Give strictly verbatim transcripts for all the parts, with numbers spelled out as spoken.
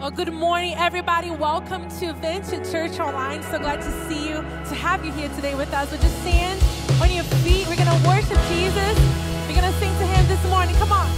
Well, good morning, everybody. Welcome to Vintage Church Online. So glad to see you, to have you here today with us. So just stand on your feet. We're going to worship Jesus. We're going to sing to him this morning. Come on.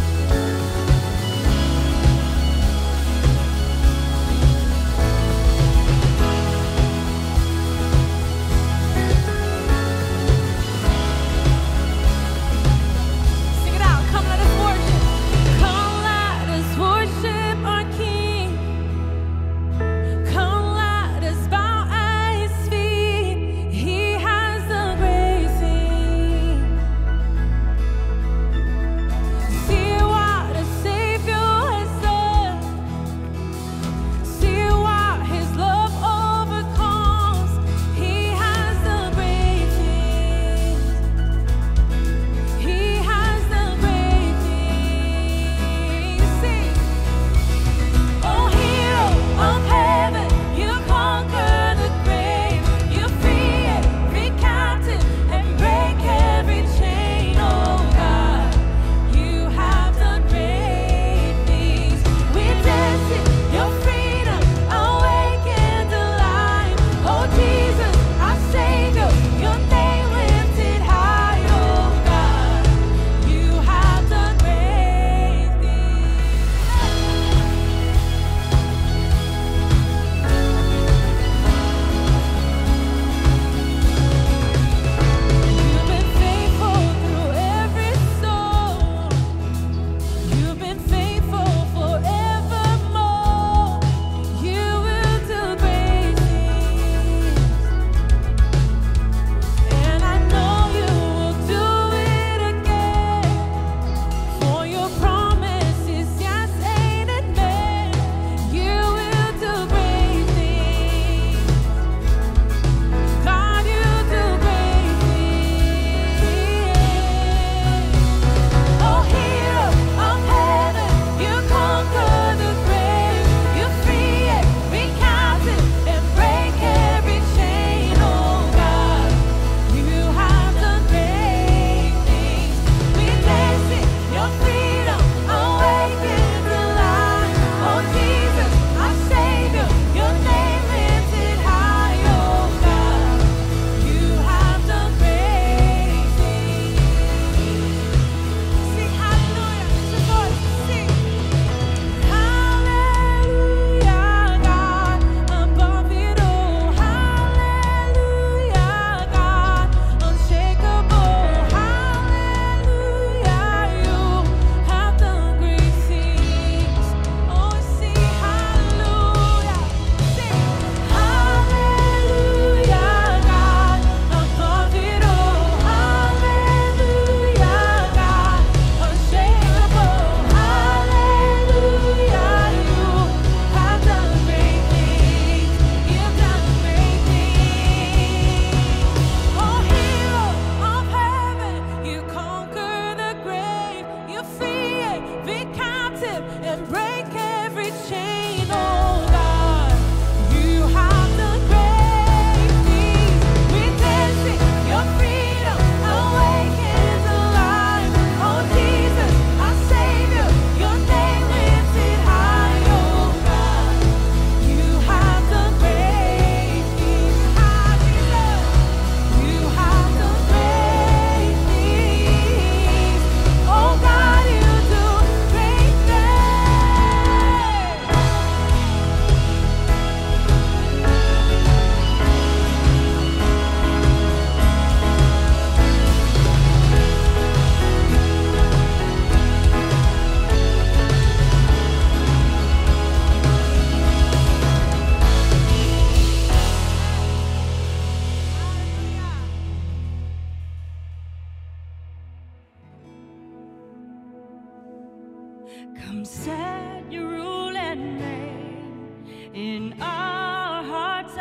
Come set your rule and reign in our hearts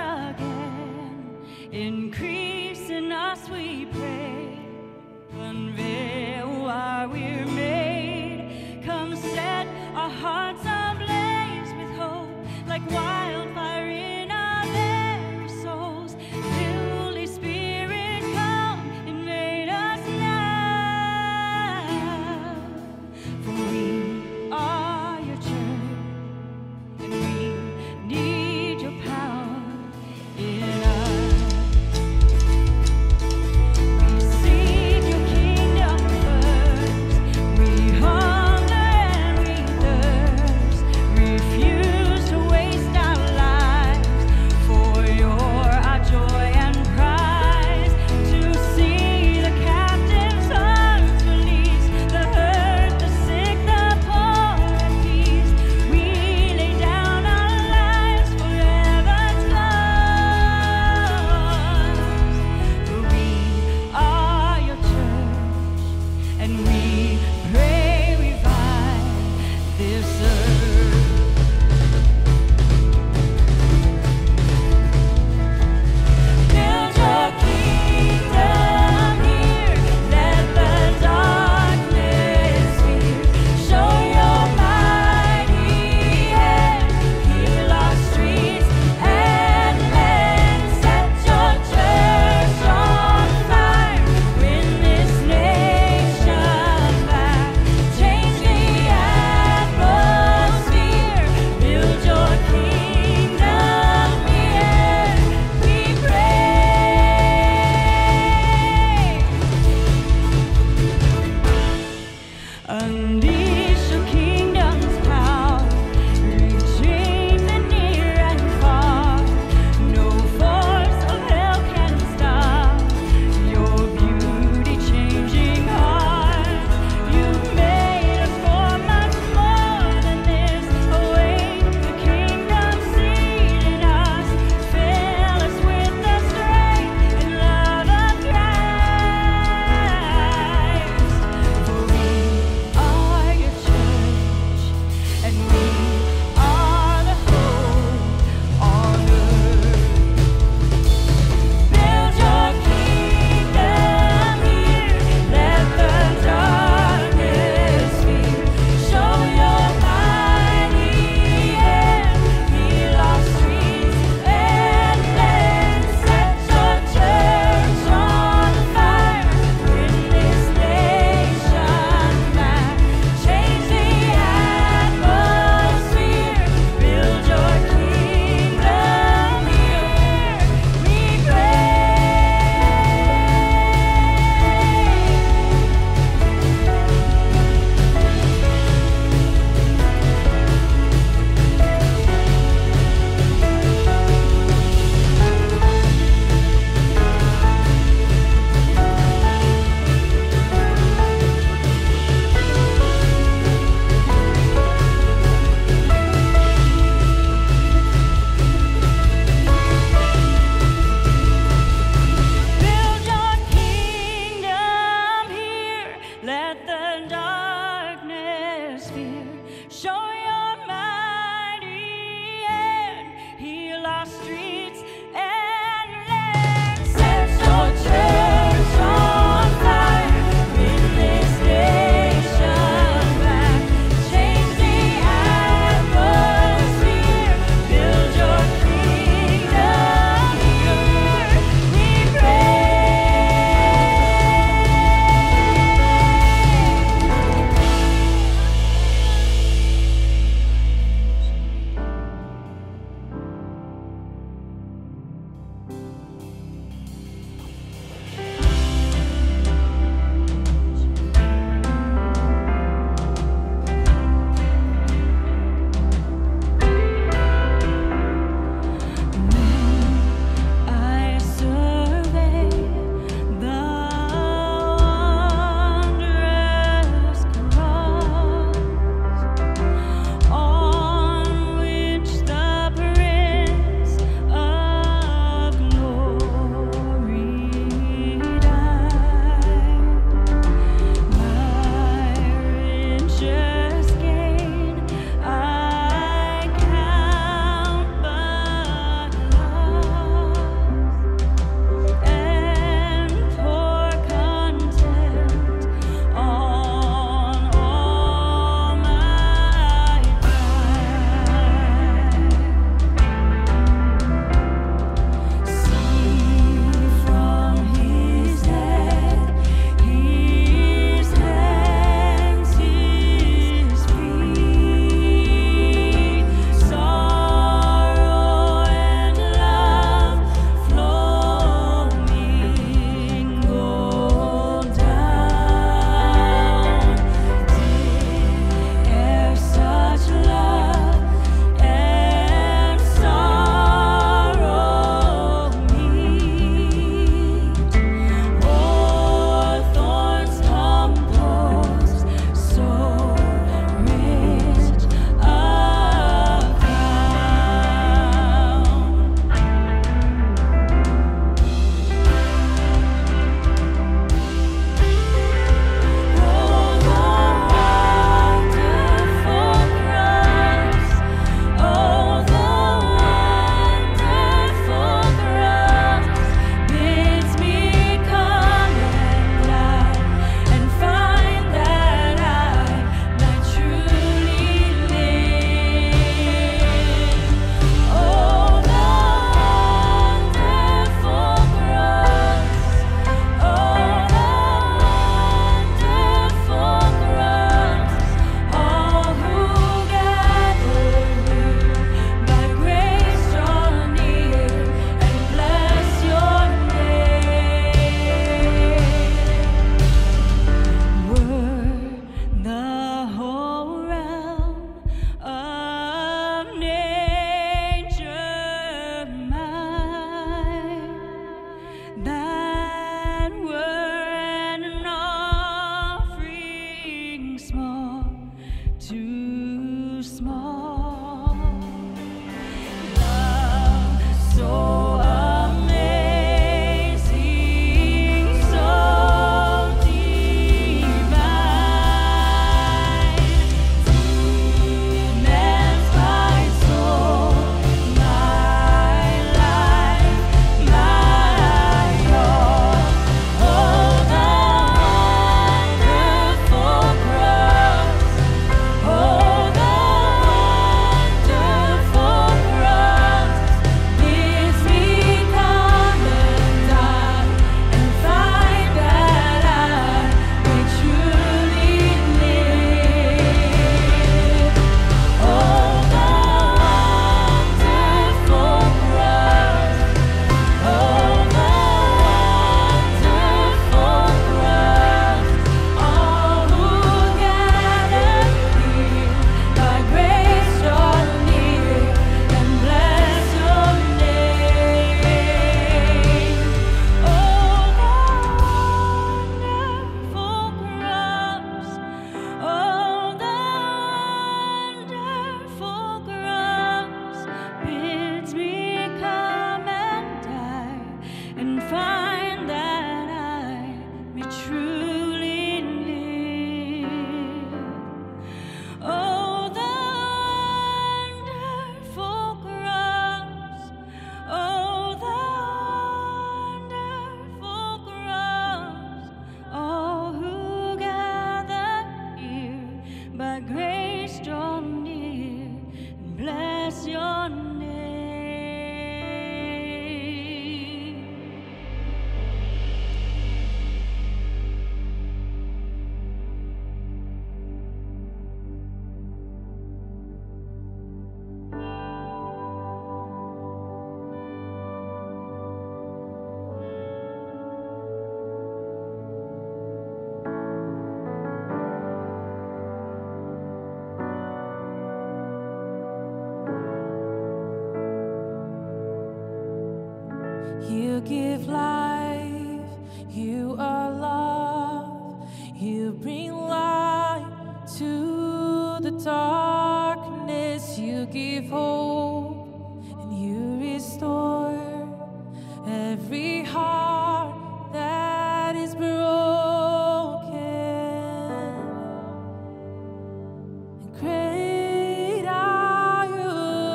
again. Increase in us, we pray. Unveil why we're made. Come set our hearts ablaze with hope, like wildfire in our very souls. Holy Spirit, come invade us now. For we are your church, and bless your name. You give life, you are love, you bring light to the darkness, you give hope and you restore every heart that is broken. And great are you,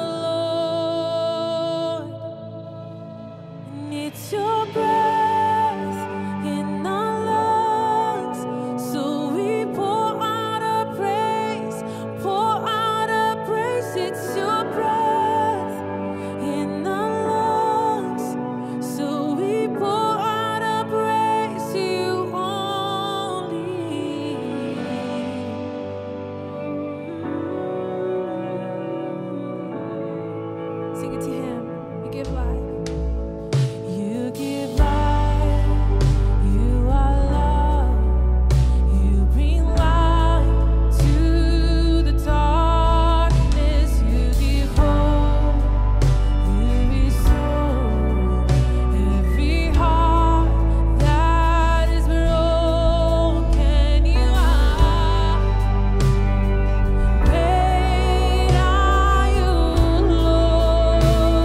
Lord. It's your breath in our lungs, so we pour out our praise, pour out our praise. It's your breath in our lungs, so we pour out our praise to you only. Sing it to him. You give life. You give life, you are love, you bring light to the darkness, you give hope, you restore every heart that is broken. You are great, are you, Lord?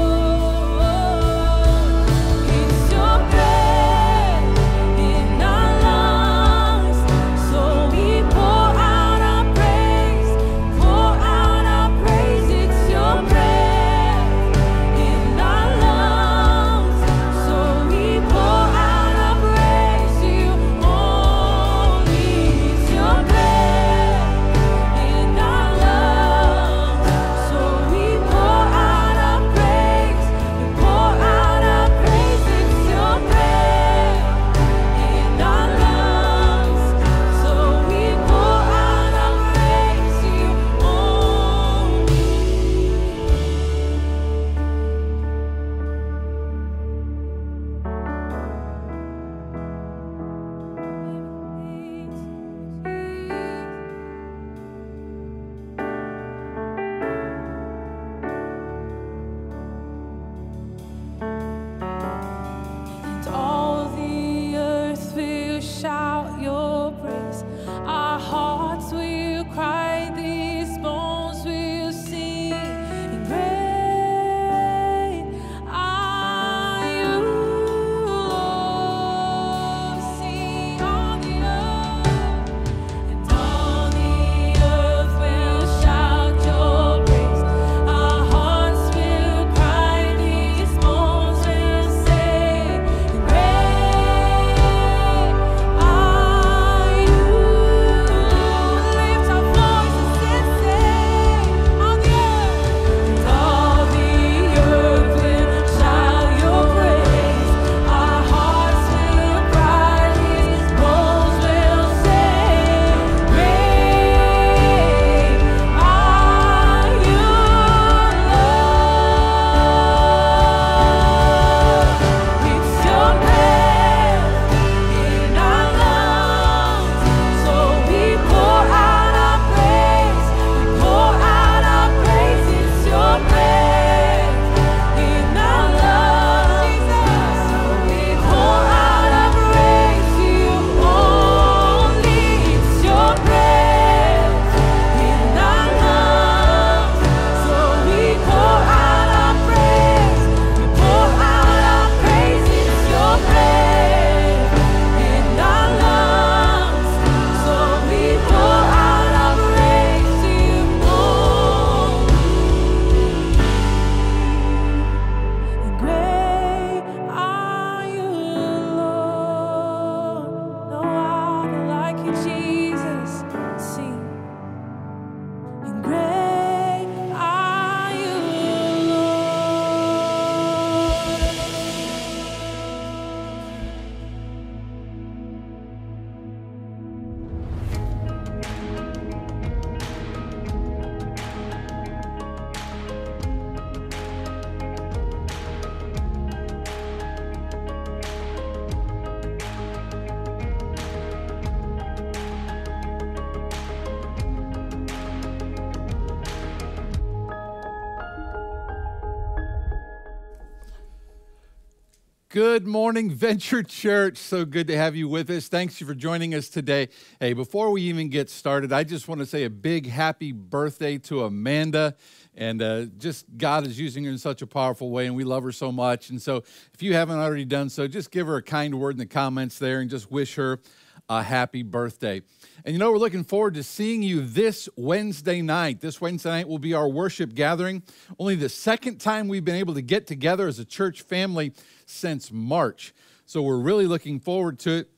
Good morning, Venture Church. So good to have you with us. Thanks you for joining us today. Hey, before we even get started, I just want to say a big happy birthday to Amanda. And uh, just God is using her in such a powerful way, and we love her so much. And so if you haven't already done so, just give her a kind word in the comments there and just wish her a happy birthday. And you know, we're looking forward to seeing you this Wednesday night. This Wednesday night will be our worship gathering. Only the second time we've been able to get together as a church family since March. So we're really looking forward to it.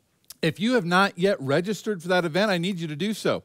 If you have not yet registered for that event, I need you to do so.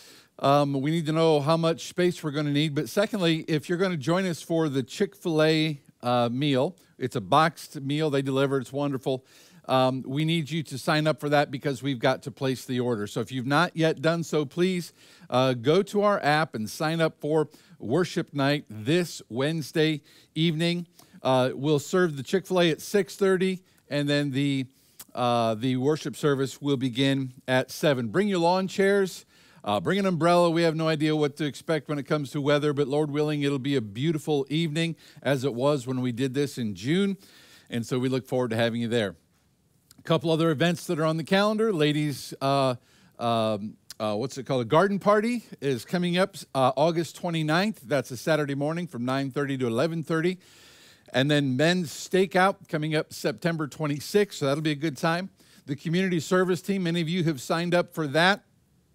Um, we need to know how much space we're going to need. But secondly, if you're going to join us for the Chick-fil-A uh, meal, it's a boxed meal they deliver. It's wonderful. Um, we need you to sign up for that because we've got to place the order. So if you've not yet done so, please uh, go to our app and sign up for worship night this Wednesday evening. Uh, we'll serve the Chick-fil-A at six thirty, and then the, uh, the worship service will begin at seven. Bring your lawn chairs. Uh, bring an umbrella. We have no idea what to expect when it comes to weather, but Lord willing, it'll be a beautiful evening as it was when we did this in June. And so we look forward to having you there. A couple other events that are on the calendar. Ladies, uh, um, uh, what's it called? A garden party is coming up uh, August twenty-ninth. That's a Saturday morning from nine thirty to eleven thirty. And then men's stakeout coming up September twenty-sixth. So that'll be a good time. The community service team, many of you have signed up for that.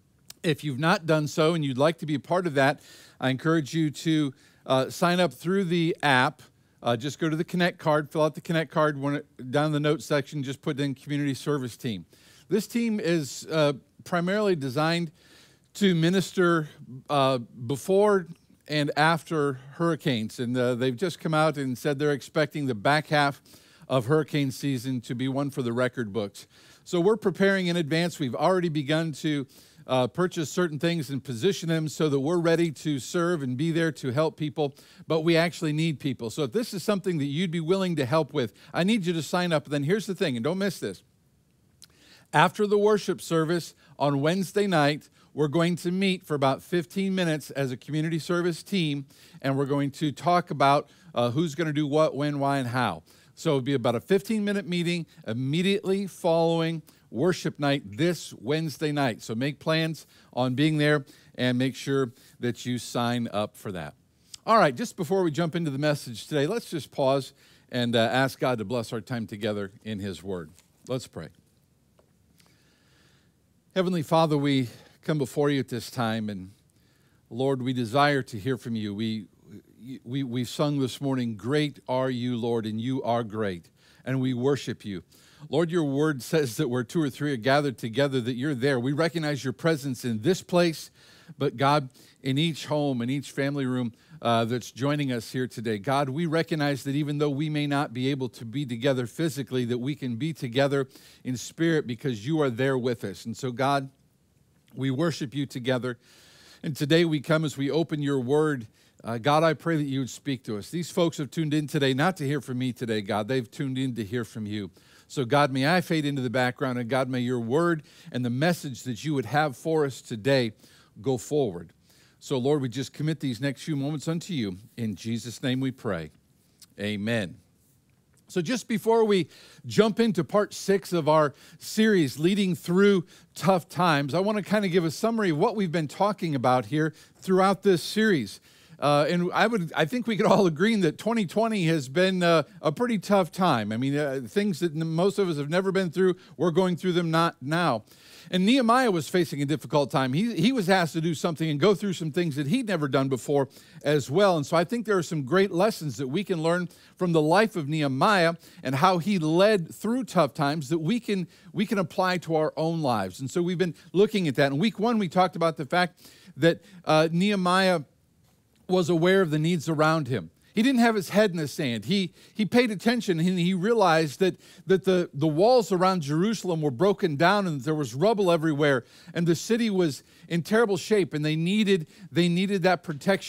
If you've not done so and you'd like to be a part of that, I encourage you to uh, sign up through the app. Uh, just go to the Connect card, fill out the Connect card. When it, down in the notes section, just put in community service team. This team is uh, primarily designed to minister uh, before and after hurricanes. And uh, they've just come out and said they're expecting the back half of hurricane season to be one for the record books. So we're preparing in advance. We've already begun to Uh, purchase certain things and position them so that we're ready to serve and be there to help people, but we actually need people. So if this is something that you'd be willing to help with, I need you to sign up. Then here's the thing, and don't miss this. After the worship service on Wednesday night, we're going to meet for about fifteen minutes as a community service team, and we're going to talk about uh, who's going to do what, when, why, and how. So it'll be about a fifteen-minute meeting immediately following worship night this Wednesday night. So make plans on being there and make sure that you sign up for that. All right, just before we jump into the message today, let's just pause and uh, ask God to bless our time together in His Word. Let's pray. Heavenly Father, we come before you at this time, and Lord, we desire to hear from you. We, we, we sung this morning, "Great are you, Lord, and you are great," and we worship you. Lord, your word says that where two or three are gathered together, that you're there. We recognize your presence in this place, but God, in each home, in each family room uh, that's joining us here today, God, we recognize that even though we may not be able to be together physically, that we can be together in spirit because you are there with us. And so, God, we worship you together. And today we come as we open your word. Uh, God, I pray that you would speak to us. These folks have tuned in today not to hear from me today, God. They've tuned in to hear from you. So God, may I fade into the background, and God, may your word and the message that you would have for us today go forward. So Lord, we just commit these next few moments unto you. In Jesus' name we pray. Amen. So just before we jump into part six of our series, Leading Through Tough Times, I want to kind of give a summary of what we've been talking about here throughout this series. Uh, and I would, I think we could all agree that twenty twenty has been uh, a pretty tough time. I mean, uh, things that most of us have never been through, we're going through them not now. And Nehemiah was facing a difficult time. He, he was asked to do something and go through some things that he'd never done before as well. And so I think there are some great lessons that we can learn from the life of Nehemiah and how he led through tough times that we can, we can apply to our own lives. And so we've been looking at that. In week one, we talked about the fact that uh, Nehemiah was aware of the needs around him. He didn't have his head in the sand. He, he paid attention, and he realized that, that the, the walls around Jerusalem were broken down and there was rubble everywhere, and the city was in terrible shape, and they needed, they needed that protection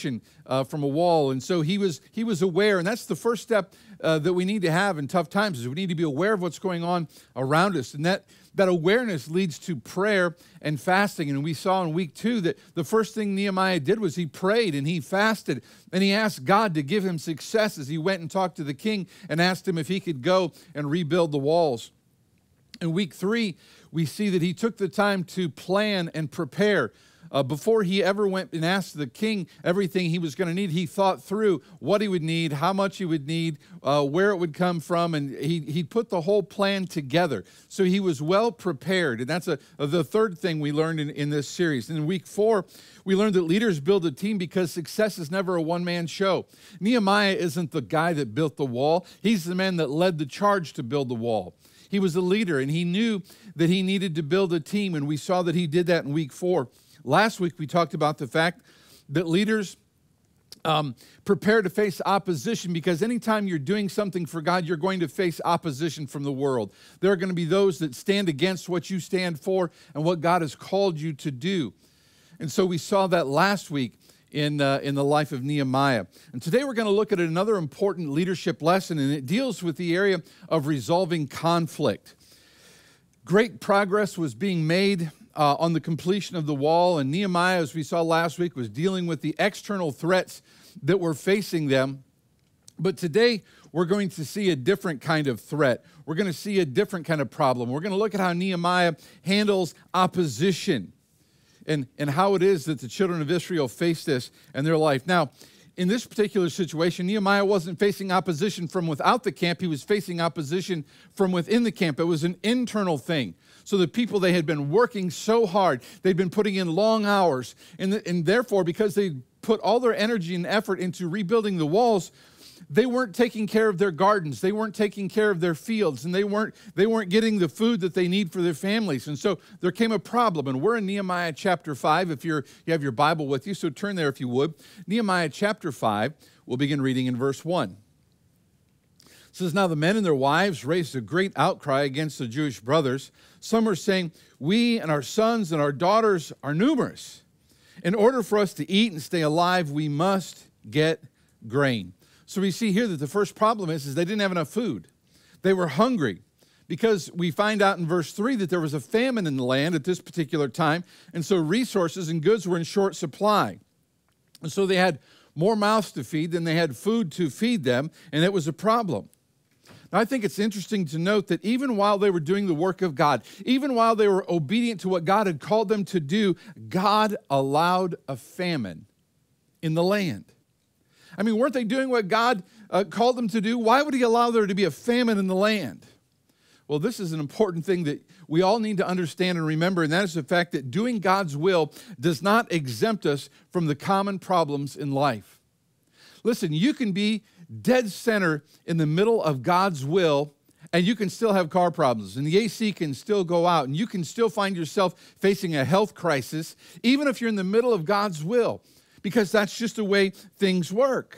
uh, from a wall. And so he was, he was aware, and that's the first step uh, that we need to have in tough times, is we need to be aware of what's going on around us. And that, that awareness leads to prayer and fasting. And we saw in week two that the first thing Nehemiah did was he prayed and he fasted, and he asked God to give him success as he went and talked to the king and asked him if he could go and rebuild the walls. In week three, we see that he took the time to plan and prepare. Uh, before he ever went and asked the king everything he was going to need, he thought through what he would need, how much he would need, uh, where it would come from, and he, he put the whole plan together. So he was well prepared, and that's a, a, the third thing we learned in, in this series. And in week four, we learned that leaders build a team because success is never a one-man show. Nehemiah isn't the guy that built the wall. He's the man that led the charge to build the wall. He was a leader, and he knew that he needed to build a team, and we saw that he did that in week four. Last week, we talked about the fact that leaders um, prepare to face opposition, because anytime you're doing something for God, you're going to face opposition from the world. There are going to be those that stand against what you stand for and what God has called you to do. And so we saw that last week in, uh, in the life of Nehemiah. And today we're going to look at another important leadership lesson, and it deals with the area of resolving conflict. Great progress was being made Uh, on the completion of the wall, and Nehemiah, as we saw last week, was dealing with the external threats that were facing them. But today, we're going to see a different kind of threat. We're going to see a different kind of problem. We're going to look at how Nehemiah handles opposition and, and how it is that the children of Israel face this in their life. Now, in this particular situation, Nehemiah wasn't facing opposition from without the camp. He was facing opposition from within the camp. It was an internal thing. So the people, they had been working so hard. They'd been putting in long hours. And, the, and therefore, because they put all their energy and effort into rebuilding the walls, they weren't taking care of their gardens. They weren't taking care of their fields. And they weren't, they weren't getting the food that they need for their families. And so there came a problem. And we're in Nehemiah chapter five, if you're, you have your Bible with you. So turn there if you would. Nehemiah chapter five, we'll begin reading in verse one. It says, "Now the men and their wives raised a great outcry against the Jewish brothers. Some are saying, 'We and our sons and our daughters are numerous. In order for us to eat and stay alive, we must get grain.'" So we see here that the first problem is, is they didn't have enough food. They were hungry, because we find out in verse three that there was a famine in the land at this particular time, and so resources and goods were in short supply. And so they had more mouths to feed than they had food to feed them, and it was a problem. Now, I think it's interesting to note that even while they were doing the work of God, even while they were obedient to what God had called them to do, God allowed a famine in the land. I mean, weren't they doing what God uh, called them to do? Why would he allow there to be a famine in the land? Well, this is an important thing that we all need to understand and remember, and that is the fact that doing God's will does not exempt us from the common problems in life. Listen, you can be dead center in the middle of God's will, and you can still have car problems, and the A C can still go out, and you can still find yourself facing a health crisis, even if you're in the middle of God's will, because that's just the way things work.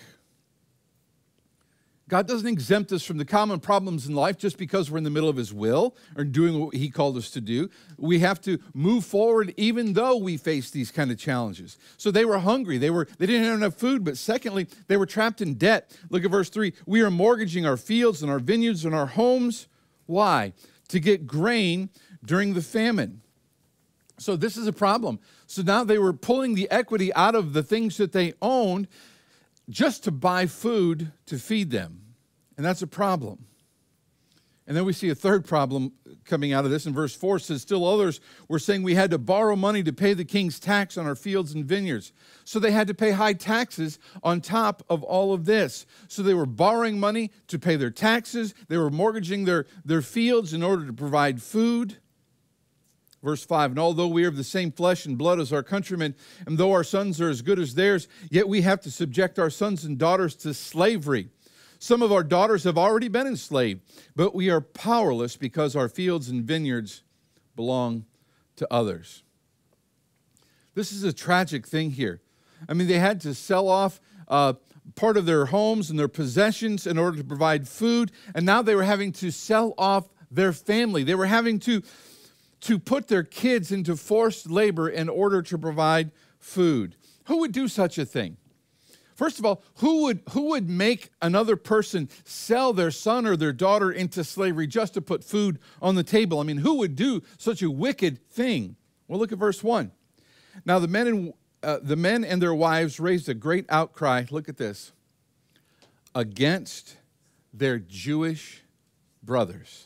God doesn't exempt us from the common problems in life just because we're in the middle of his will or doing what he called us to do. We have to move forward even though we face these kind of challenges. So they were hungry. They were they didn't have enough food, but secondly, they were trapped in debt. Look at verse three. "We are mortgaging our fields and our vineyards and our homes." Why? To get grain during the famine. So this is a problem. So now they were pulling the equity out of the things that they owned just to buy food to feed them. And that's a problem. And then we see a third problem coming out of this in verse four. It says, "Still others were saying we had to borrow money to pay the king's tax on our fields and vineyards." So they had to pay high taxes on top of all of this. So they were borrowing money to pay their taxes. They were mortgaging their, their fields in order to provide food. Verse five, "And although we are of the same flesh and blood as our countrymen, and though our sons are as good as theirs, yet we have to subject our sons and daughters to slavery. Some of our daughters have already been enslaved, but we are powerless because our fields and vineyards belong to others." This is a tragic thing here. I mean, they had to sell off uh, part of their homes and their possessions in order to provide food, and now they were having to sell off their family. They were having to, to put their kids into forced labor in order to provide food. Who would do such a thing? First of all, who would, who would make another person sell their son or their daughter into slavery just to put food on the table? I mean, who would do such a wicked thing? Well, look at verse one. Now the men and, uh, the men and their wives raised a great outcry, look at this, against their Jewish brothers.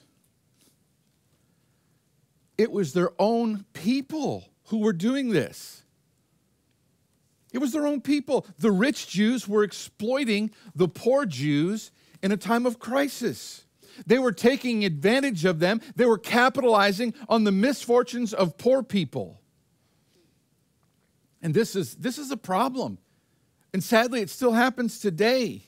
It was their own people who were doing this. It was their own people. The rich Jews were exploiting the poor Jews in a time of crisis. They were taking advantage of them. They were capitalizing on the misfortunes of poor people. And this is, this is a problem. And sadly, it still happens today.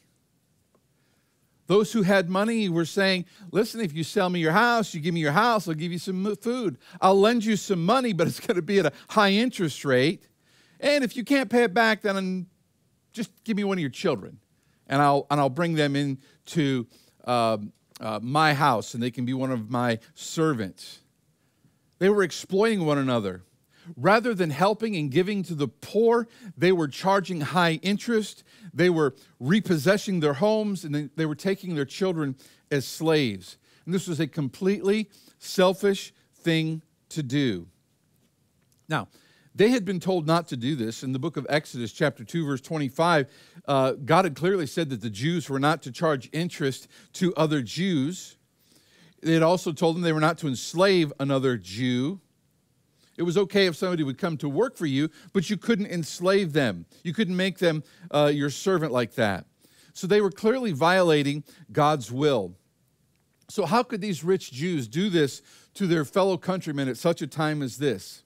Those who had money were saying, listen, if you sell me your house, you give me your house, I'll give you some food. I'll lend you some money, but it's going to be at a high interest rate. And if you can't pay it back, then just give me one of your children, and I'll, and I'll bring them into uh, uh, my house, and they can be one of my servants. They were exploiting one another. Rather than helping and giving to the poor, they were charging high interest. They were repossessing their homes, and they, they were taking their children as slaves. And this was a completely selfish thing to do. Now, they had been told not to do this. In the book of Exodus, chapter two, verse twenty-five, uh, God had clearly said that the Jews were not to charge interest to other Jews. They had also told them they were not to enslave another Jew. It was okay if somebody would come to work for you, but you couldn't enslave them. You couldn't make them uh, your servant like that. So they were clearly violating God's will. So how could these rich Jews do this to their fellow countrymen at such a time as this?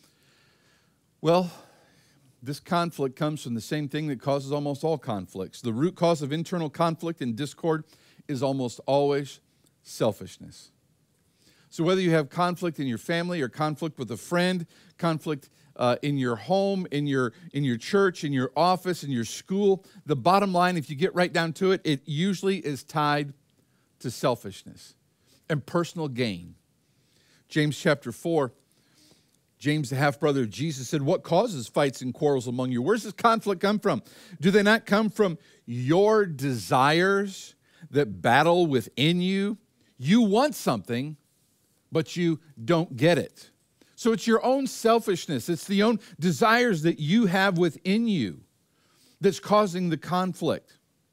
Well, this conflict comes from the same thing that causes almost all conflicts. The root cause of internal conflict and discord is almost always selfishness. So whether you have conflict in your family or conflict with a friend, conflict uh, in your home, in your, in your church, in your office, in your school, the bottom line, if you get right down to it, it usually is tied to selfishness and personal gain. James chapter four, James, the half-brother of Jesus, said, what causes fights and quarrels among you? Where's this conflict come from? Do they not come from your desires that battle within you? You want something, but you don't get it. So it's your own selfishness. It's the own desires that you have within you that's causing the conflict.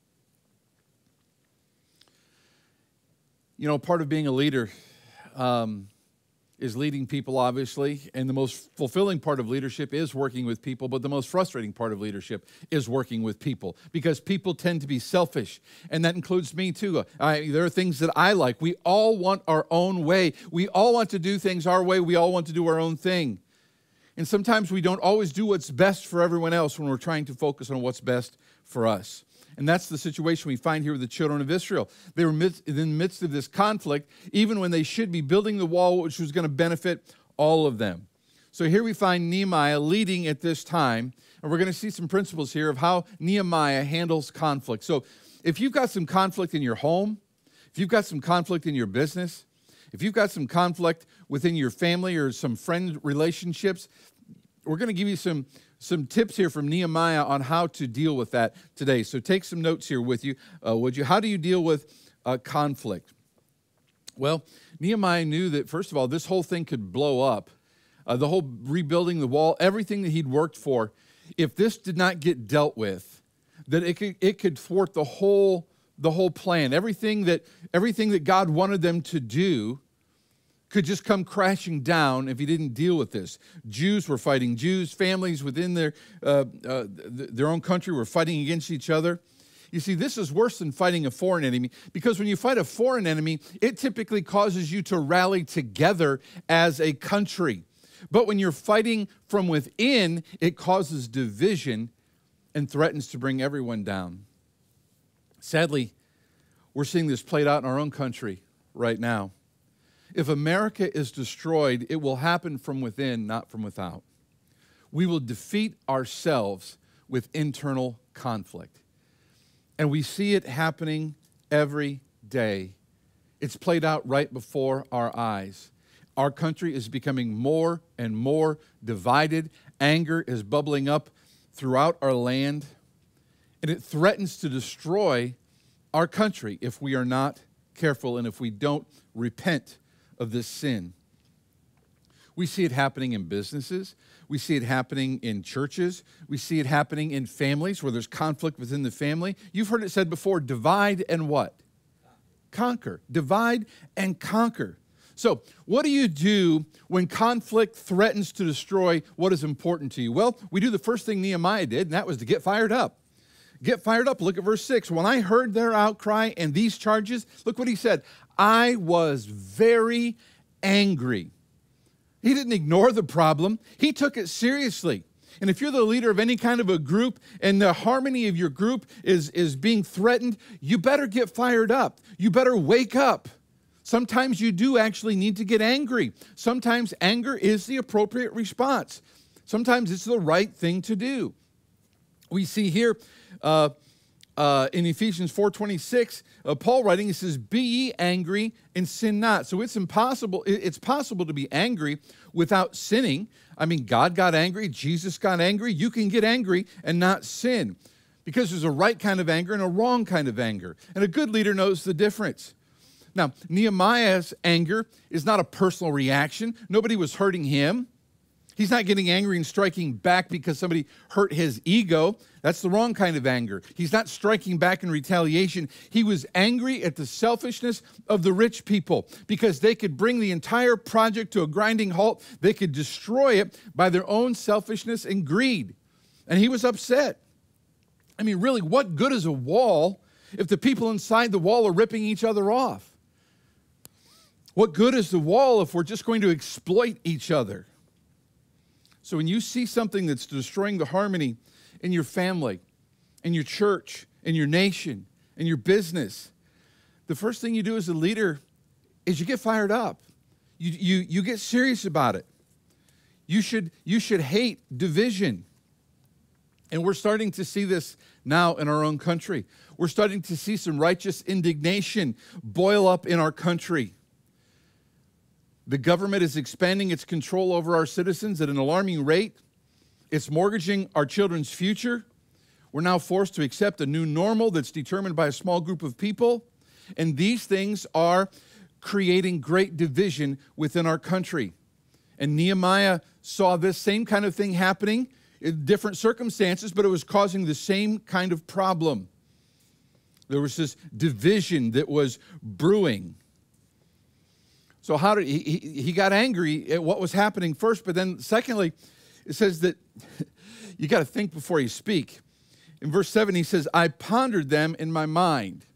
You know, part of being a leader um, is leading people, obviously, and the most fulfilling part of leadership is working with people, but the most frustrating part of leadership is working with people, because people tend to be selfish, and that includes me too. I, there are things that I like. We all want our own way. We all want to do things our way. We all want to do our own thing. And sometimes we don't always do what's best for everyone else when we're trying to focus on what's best for us. And that's the situation we find here with the children of Israel. They were in the midst of this conflict, even when they should be building the wall, which was going to benefit all of them. So here we find Nehemiah leading at this time, and we're going to see some principles here of how Nehemiah handles conflict. So if you've got some conflict in your home, if you've got some conflict in your business, if you've got some conflict within your family or some friend relationships, we're going to give you some Some tips here from Nehemiah on how to deal with that today. So take some notes here with you, uh, would you? How do you deal with uh, conflict? Well, Nehemiah knew that, first of all, this whole thing could blow up. Uh, the whole rebuilding the wall, everything that he'd worked for, if this did not get dealt with, that it could, it could thwart the whole, the whole plan. Everything that, everything that God wanted them to do could just come crashing down if he didn't deal with this. Jews were fighting Jews. Families within their, uh, uh, their own country were fighting against each other. You see, this is worse than fighting a foreign enemy, because when you fight a foreign enemy, it typically causes you to rally together as a country. But when you're fighting from within, it causes division and threatens to bring everyone down. Sadly, we're seeing this played out in our own country right now. If America is destroyed, it will happen from within, not from without. We will defeat ourselves with internal conflict. And we see it happening every day. It's played out right before our eyes. Our country is becoming more and more divided. Anger is bubbling up throughout our land. And it threatens to destroy our country if we are not careful and if we don't repent of this sin. We see it happening in businesses. We see it happening in churches. We see it happening in families where there's conflict within the family. You've heard it said before, divide and what? Conquer. Divide and conquer. So what do you do when conflict threatens to destroy what is important to you? Well, we do the first thing Nehemiah did, and that was to get fired up. Get fired up. Look at verse six. When I heard their outcry and these charges, look what he said. I was very angry. He didn't ignore the problem. He took it seriously. And if you're the leader of any kind of a group and the harmony of your group is, is being threatened, you better get fired up. You better wake up. Sometimes you do actually need to get angry. Sometimes anger is the appropriate response. Sometimes it's the right thing to do. We see here uh, uh, in Ephesians four twenty-six, uh, Paul writing, he says, be ye angry and sin not. So it's impossible, it's possible to be angry without sinning. I mean, God got angry, Jesus got angry. You can get angry and not sin because there's a right kind of anger and a wrong kind of anger. And a good leader knows the difference. Now, Nehemiah's anger is not a personal reaction. Nobody was hurting him. He's not getting angry and striking back because somebody hurt his ego. That's the wrong kind of anger. He's not striking back in retaliation. He was angry at the selfishness of the rich people because they could bring the entire project to a grinding halt. They could destroy it by their own selfishness and greed. And he was upset. I mean, really, what good is a wall if the people inside the wall are ripping each other off? What good is the wall if we're just going to exploit each other? So when you see something that's destroying the harmony in your family, in your church, in your nation, in your business, the first thing you do as a leader is you get fired up. You, you, you get serious about it. You should, you should hate division. And we're starting to see this now in our own country. We're starting to see some righteous indignation boil up in our country. The government is expanding its control over our citizens at an alarming rate. It's mortgaging our children's future. We're now forced to accept a new normal that's determined by a small group of people. And these things are creating great division within our country. And Nehemiah saw this same kind of thing happening in different circumstances, but it was causing the same kind of problem. There was this division that was brewing. So how did he, he, he got angry at what was happening first, but then secondly, it says that you got to think before you speak. In verse seven, he says, I pondered them in my mind.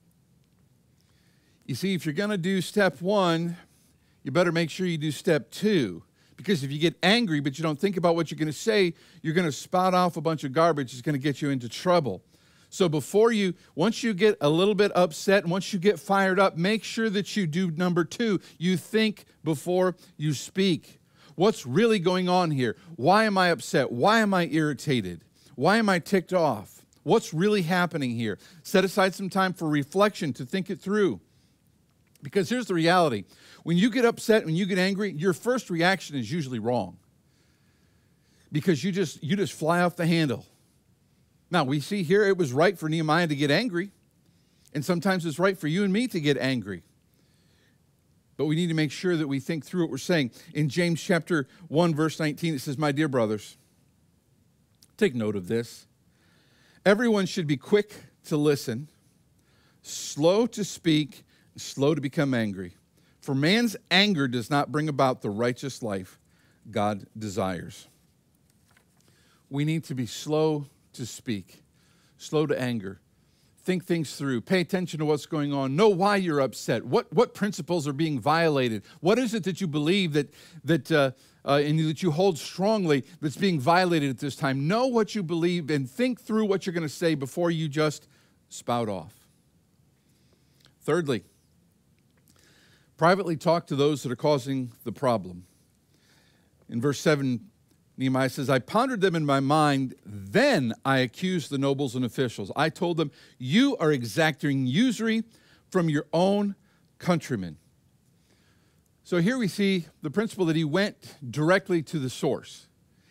You see, if you're going to do step one, you better make sure you do step two. Because if you get angry, but you don't think about what you're going to say, you're going to spout off a bunch of garbage. It's going to get you into trouble. So before you, once you get a little bit upset, and once you get fired up, make sure that you do number two. You think before you speak. What's really going on here? Why am I upset? Why am I irritated? Why am I ticked off? What's really happening here? Set aside some time for reflection to think it through. Because here's the reality. When you get upset, when you get angry, your first reaction is usually wrong. Because you just, you just fly off the handle. Now, we see here it was right for Nehemiah to get angry, and sometimes it's right for you and me to get angry. But we need to make sure that we think through what we're saying. In James chapter one, verse nineteen, it says, my dear brothers, take note of this. Everyone should be quick to listen, slow to speak, slow to become angry. For man's anger does not bring about the righteous life God desires. We need to be slow to speak, slow to anger. Think things through. Pay attention to what's going on. Know why you're upset. What, what principles are being violated? What is it that you believe that, that, uh, uh, and that you hold strongly that's being violated at this time? Know what you believe and think through what you're going to say before you just spout off. Thirdly, privately talk to those that are causing the problem. In verse seven, Nehemiah says, I pondered them in my mind, then I accused the nobles and officials. I told them, you are exacting usury from your own countrymen. So here we see the principle that he went directly to the source.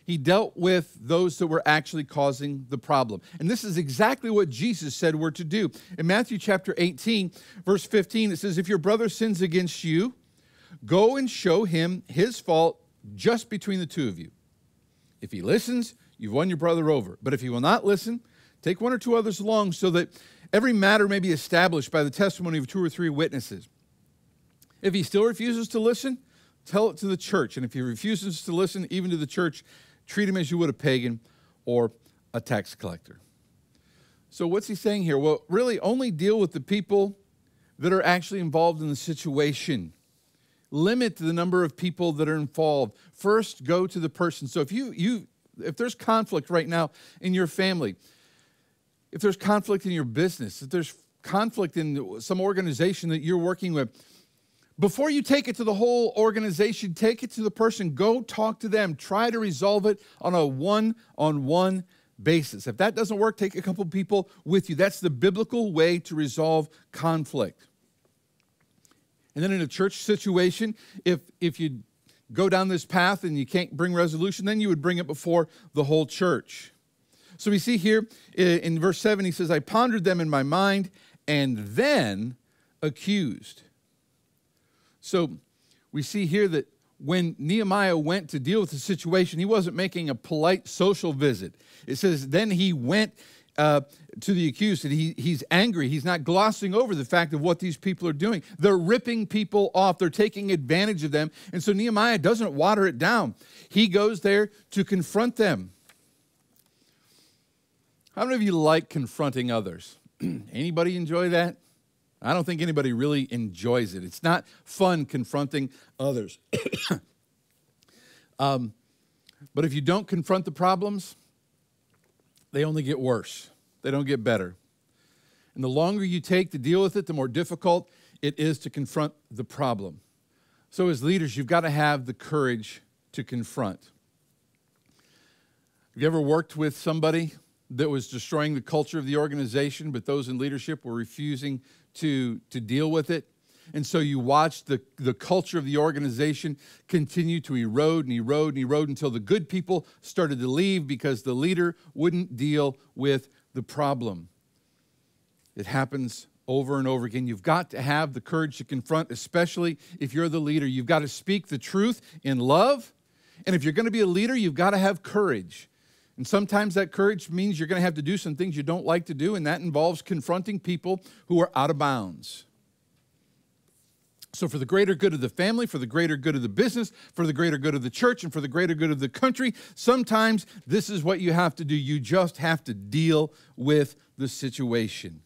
He dealt with those that were actually causing the problem. And this is exactly what Jesus said we're to do. In Matthew chapter eighteen, verse fifteen, it says, if your brother sins against you, go and show him his fault just between the two of you. If he listens, you've won your brother over. But if he will not listen, take one or two others along so that every matter may be established by the testimony of two or three witnesses. If he still refuses to listen, tell it to the church. And if he refuses to listen, even to the church, treat him as you would a pagan or a tax collector. So what's he saying here? Well, really only deal with the people that are actually involved in the situation. Limit the number of people that are involved. First, go to the person. So if you, you, if there's conflict right now in your family, if there's conflict in your business, if there's conflict in some organization that you're working with, before you take it to the whole organization, take it to the person. Go talk to them. Try to resolve it on a one-on-one basis. If that doesn't work, take a couple people with you. That's the biblical way to resolve conflict. And then in a church situation, if, if you go down this path and you can't bring resolution, then you would bring it before the whole church. So we see here in verse seven, he says, I pondered them in my mind and then accused. So we see here that when Nehemiah went to deal with the situation, he wasn't making a polite social visit. It says, then he went uh, to the accused, and he, he's angry. He's not glossing over the fact of what these people are doing. They're ripping people off. They're taking advantage of them. And so Nehemiah doesn't water it down. He goes there to confront them. How many of you like confronting others? Anybody enjoy that? I don't think anybody really enjoys it. It's not fun confronting others. um, but if you don't confront the problems, they only get worse. They don't get better. And the longer you take to deal with it, the more difficult it is to confront the problem. So as leaders, you've got to have the courage to confront. Have you ever worked with somebody that was destroying the culture of the organization, but those in leadership were refusing to, to deal with it? And so you watched the, the culture of the organization continue to erode and erode and erode until the good people started to leave because the leader wouldn't deal with the problem. It happens over and over again. You've got to have the courage to confront, especially if you're the leader. You've got to speak the truth in love. And if you're going to be a leader, you've got to have courage. And sometimes that courage means you're going to have to do some things you don't like to do, and that involves confronting people who are out of bounds. So for the greater good of the family, for the greater good of the business, for the greater good of the church, and for the greater good of the country, sometimes this is what you have to do. You just have to deal with the situation.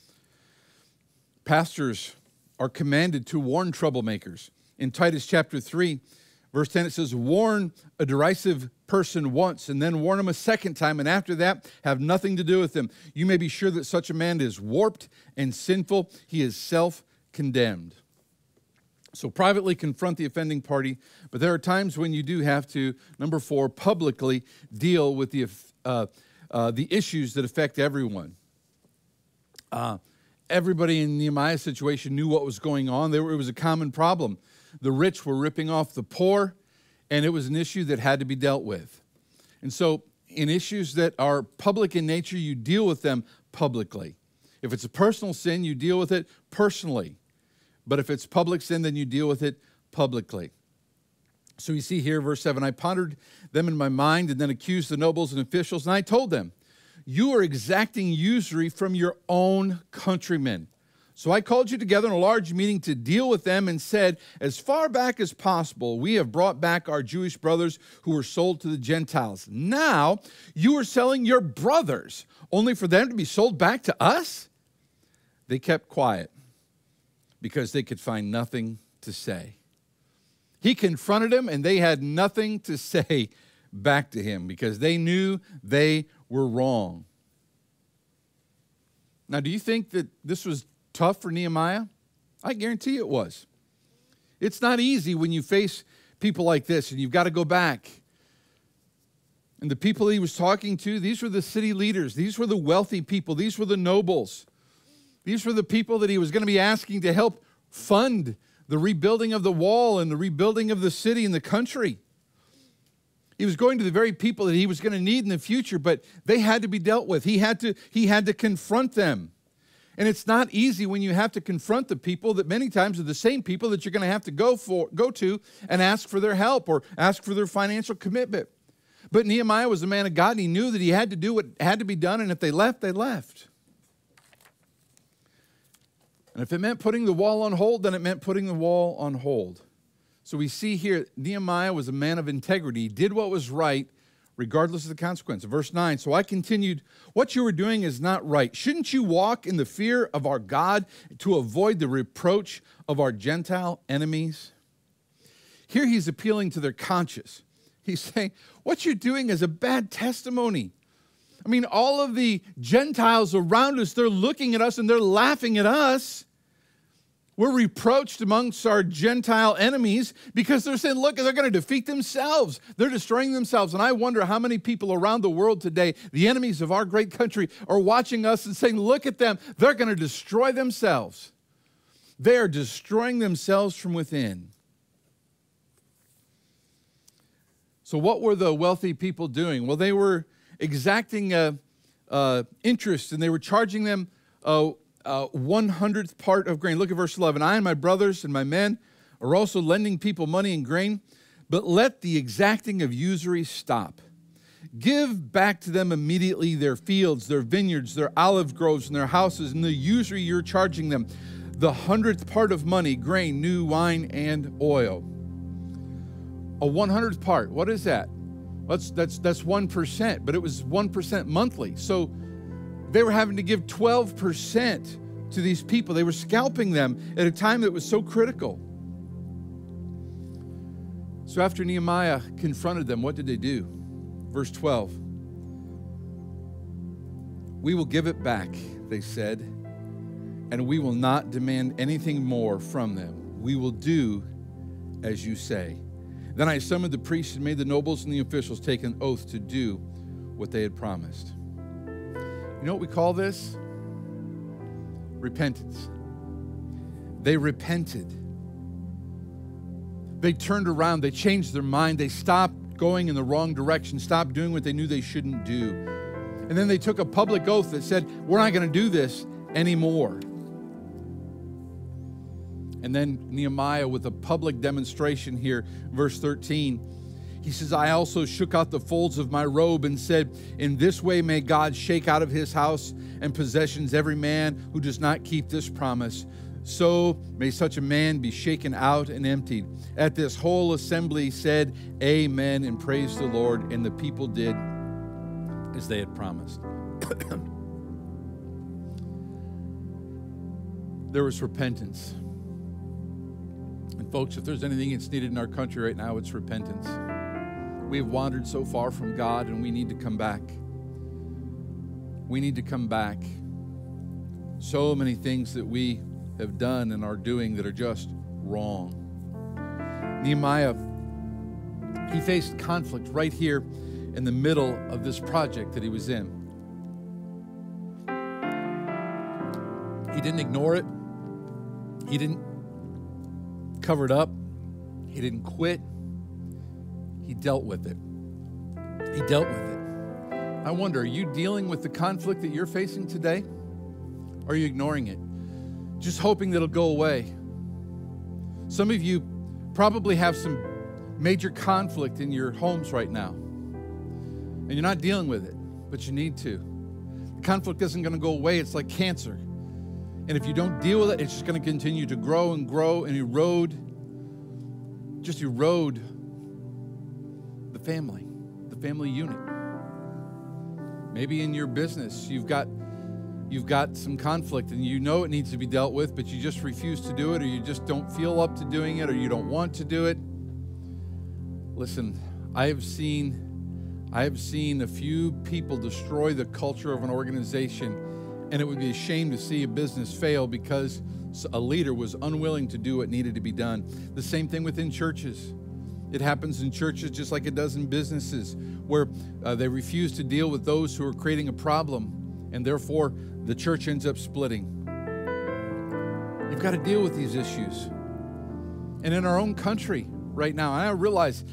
Pastors are commanded to warn troublemakers. In Titus chapter three, verse ten, it says, warn a derisive person once, and then warn him a second time, and after that, have nothing to do with him. You may be sure that such a man is warped and sinful. He is self-condemned. So privately confront the offending party, but there are times when you do have to, number four, publicly deal with the, uh, uh, the issues that affect everyone. Uh, everybody in Nehemiah's situation knew what was going on. There, it was a common problem. The rich were ripping off the poor, and it was an issue that had to be dealt with. And so in issues that are public in nature, you deal with them publicly. If it's a personal sin, you deal with it personally. But if it's public sin, then you deal with it publicly. So you see here, verse seven, I pondered them in my mind and then accused the nobles and officials, and I told them, you are exacting usury from your own countrymen. So I called you together in a large meeting to deal with them and said, as far back as possible, we have brought back our Jewish brothers who were sold to the Gentiles. Now you are selling your brothers only for them to be sold back to us? They kept quiet because they could find nothing to say. He confronted them, and they had nothing to say back to him because they knew they were wrong. Now, do you think that this was tough for Nehemiah? I guarantee it was. It's not easy when you face people like this, and you've got to go back. And the people he was talking to, these were the city leaders. These were the wealthy people. These were the nobles. These were the people that he was going to be asking to help fund the rebuilding of the wall and the rebuilding of the city and the country. He was going to the very people that he was going to need in the future, but they had to be dealt with. He had to, he had to confront them. And it's not easy when you have to confront the people that many times are the same people that you're going to have to go for, go to and ask for their help or ask for their financial commitment. But Nehemiah was a man of God, and he knew that he had to do what had to be done, and if they left, they left. And if it meant putting the wall on hold, then it meant putting the wall on hold. So we see here, Nehemiah was a man of integrity. He did what was right, regardless of the consequence. Verse nine, so I continued, what you are doing is not right. Shouldn't you walk in the fear of our God to avoid the reproach of our Gentile enemies? Here he's appealing to their conscience. He's saying, what you're doing is a bad testimony. I mean, all of the Gentiles around us, they're looking at us and they're laughing at us. We're reproached amongst our Gentile enemies because they're saying, look, they're going to defeat themselves. They're destroying themselves. And I wonder how many people around the world today, the enemies of our great country, are watching us and saying, look at them. They're going to destroy themselves. They are destroying themselves from within. So what were the wealthy people doing? Well, they were exacting uh, uh, interest, and they were charging them uh, Uh, one hundredth part of grain. Look at verse eleven. I and my brothers and my men are also lending people money and grain, but let the exacting of usury stop. Give back to them immediately their fields, their vineyards, their olive groves, and their houses, and the usury you're charging them, the hundredth part of money, grain, new wine, and oil. A one hundredth part, what is that? That's, that's, that's one percent, but it was one percent monthly. So they were having to give twelve percent to these people. They were scalping them at a time that was so critical. So after Nehemiah confronted them, what did they do? Verse twelve. We will give it back, they said, and we will not demand anything more from them. We will do as you say. Then I summoned the priests and made the nobles and the officials take an oath to do what they had promised. You know what we call this? Repentance. They repented. They turned around. They changed their mind. They stopped going in the wrong direction, stopped doing what they knew they shouldn't do. And then they took a public oath that said, we're not going to do this anymore. And then Nehemiah, with a public demonstration here, verse thirteen, he says, I also shook out the folds of my robe and said, in this way may God shake out of his house and possessions every man who does not keep this promise. So may such a man be shaken out and emptied. At this whole assembly said, amen, and praised the Lord. And the people did as they had promised. There was repentance. And folks, if there's anything that's needed in our country right now, it's repentance. We have wandered so far from God, and we need to come back. We need to come back. So many things that we have done and are doing that are just wrong. Nehemiah, he faced conflict right here in the middle of this project that he was in. He didn't ignore it. He didn't cover it up. He didn't quit. He dealt with it. He dealt with it. I wonder, are you dealing with the conflict that you're facing today? Or are you ignoring it? Just hoping that it'll go away. Some of you probably have some major conflict in your homes right now. And you're not dealing with it, but you need to. The conflict isn't going to go away. It's like cancer. And if you don't deal with it, it's just going to continue to grow and grow and erode, just erode the family, the family unit. Maybe in your business, you've got you've got some conflict and you know it needs to be dealt with, but you just refuse to do it, or you just don't feel up to doing it, or you don't want to do it. Listen, I have seen I have seen a few people destroy the culture of an organization, and it would be a shame to see a business fail because a leader was unwilling to do what needed to be done. The same thing within churches. It happens in churches just like it does in businesses, where uh, they refuse to deal with those who are creating a problem, and therefore the church ends up splitting. You've got to deal with these issues. And in our own country right now, and I realize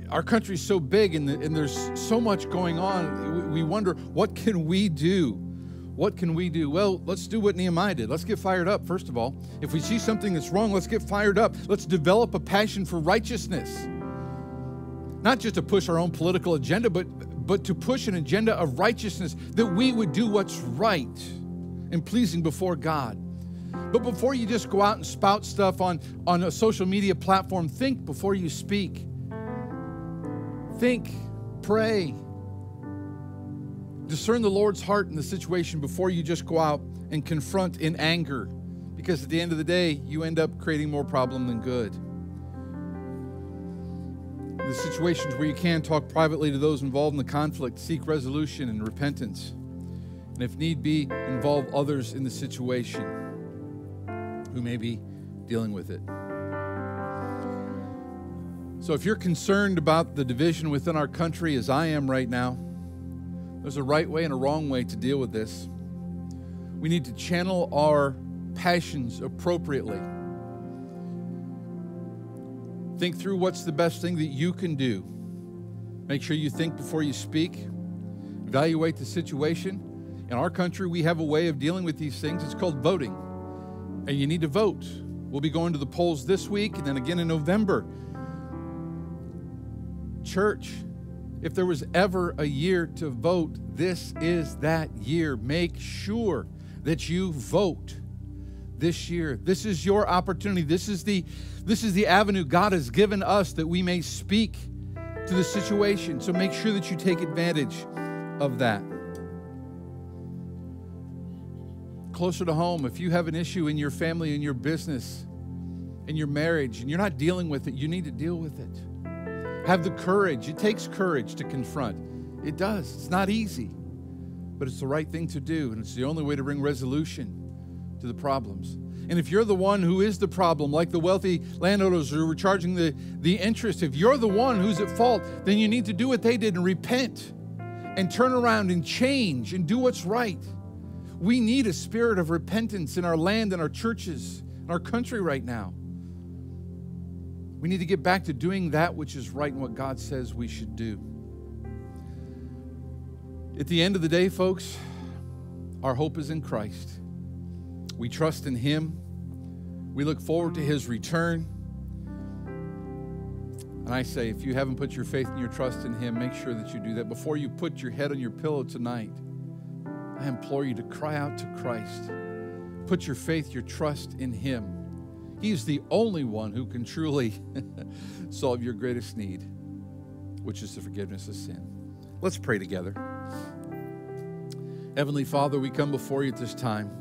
our country's so big and, the, and there's so much going on. We wonder, what can we do? What can we do? Well, let's do what Nehemiah did. Let's get fired up, first of all. If we see something that's wrong, let's get fired up. Let's develop a passion for righteousness. Not just to push our own political agenda, but, but to push an agenda of righteousness, that we would do what's right and pleasing before God. But before you just go out and spout stuff on, on a social media platform, think before you speak. Think, pray. Discern the Lord's heart in the situation before you just go out and confront in anger. Because at the end of the day, you end up creating more problem than good. The situations where you can, talk privately to those involved in the conflict, seek resolution and repentance. And if need be, involve others in the situation who may be dealing with it. So if you're concerned about the division within our country, as I am right now, there's a right way and a wrong way to deal with this. We need to channel our passions appropriately. Think through what's the best thing that you can do. Make sure you think before you speak. Evaluate the situation. In our country, we have a way of dealing with these things. It's called voting. And you need to vote. We'll be going to the polls this week and then again in November. Church, if there was ever a year to vote, this is that year. Make sure that you vote this year. This is your opportunity. This is the, this is the avenue God has given us that we may speak to the situation. So make sure that you take advantage of that. Closer to home, if you have an issue in your family, in your business, in your marriage, and you're not dealing with it, you need to deal with it. Have the courage. It takes courage to confront. It does. It's not easy, but it's the right thing to do, and it's the only way to bring resolution to the problems. And if you're the one who is the problem, like the wealthy landowners who were charging the, the interest, if you're the one who's at fault, then you need to do what they did and repent and turn around and change and do what's right. We need a spirit of repentance in our land and our churches, in our country right now. We need to get back to doing that which is right and what God says we should do. At the end of the day, folks, our hope is in Christ. We trust in Him. We look forward to His return. And I say, if you haven't put your faith and your trust in Him, make sure that you do that. Before you put your head on your pillow tonight, I implore you to cry out to Christ. Put your faith, your trust in Him. He's the only one who can truly solve your greatest need, which is the forgiveness of sin. Let's pray together. Heavenly Father, we come before you at this time.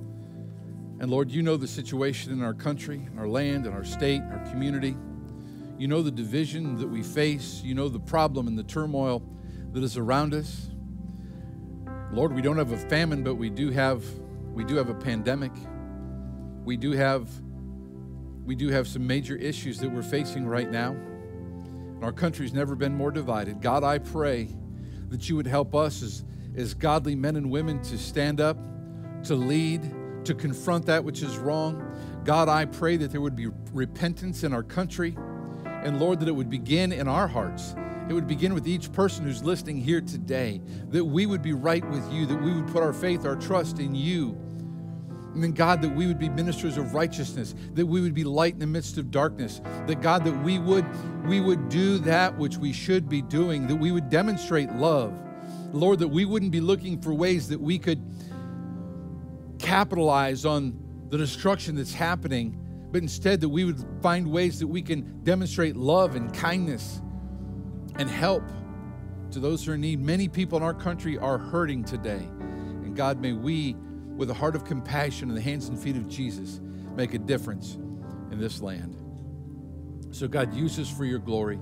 And Lord, you know the situation in our country, in our land, in our state, in our community. You know the division that we face. You know the problem and the turmoil that is around us. Lord, we don't have a famine, but we do have, we do have a pandemic. We do have, we do have some major issues that we're facing right now. And our country's never been more divided. God, I pray that you would help us as, as godly men and women to stand up, to lead, to confront that which is wrong. God, I pray that there would be repentance in our country. And Lord, that it would begin in our hearts. It would begin with each person who's listening here today, that we would be right with you, that we would put our faith, our trust in you. And then God, that we would be ministers of righteousness, that we would be light in the midst of darkness, that God, that we would, we would do that which we should be doing, that we would demonstrate love. Lord, that we wouldn't be looking for ways that we could capitalize on the destruction that's happening, but instead that we would find ways that we can demonstrate love and kindness and help to those who are in need. Many people in our country are hurting today. And God, may we, with a heart of compassion in the hands and feet of Jesus, make a difference in this land. So God, use us for your glory.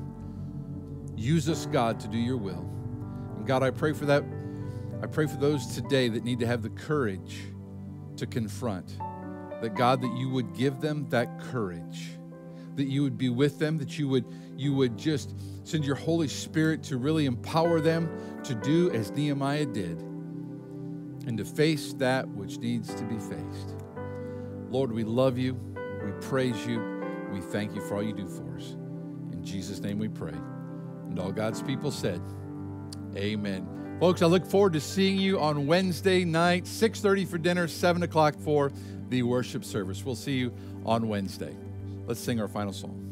Use us, God, to do your will. And God, I pray for that. I pray for those today that need to have the courage to confront. That God, that you would give them that courage, that you would be with them, that you would, you would just send your Holy Spirit to really empower them to do as Nehemiah did and to face that which needs to be faced. Lord, we love you. We praise you. We thank you for all you do for us. In Jesus' name we pray. And all God's people said, amen. Folks, I look forward to seeing you on Wednesday night, six thirty for dinner, seven o'clock for the worship service. We'll see you on Wednesday. Let's sing our final song.